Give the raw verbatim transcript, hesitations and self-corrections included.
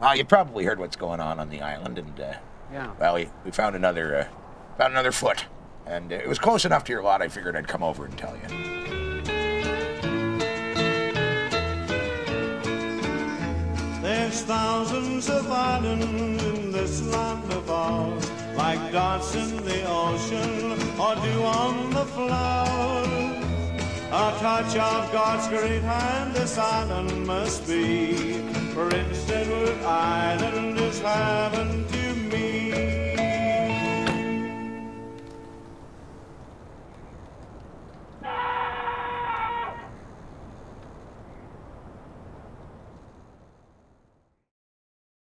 Well, you probably heard what's going on on the island, and uh, Yeah. well, we, we found another uh, found another foot, and uh, it was close enough to your lot. I figured I'd come over and tell you. There's thousands of islands in this land of ours, like dots in the ocean or dew on the flowers. A touch of God's great hand this island must be, for Prince Edward Island is heaven to